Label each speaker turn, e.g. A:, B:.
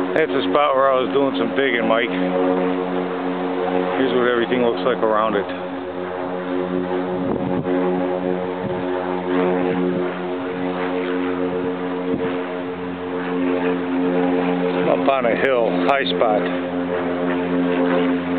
A: That's the spot where I was doing some digging, Mike. Here's what everything looks like around it. I'm up on a hill, high spot.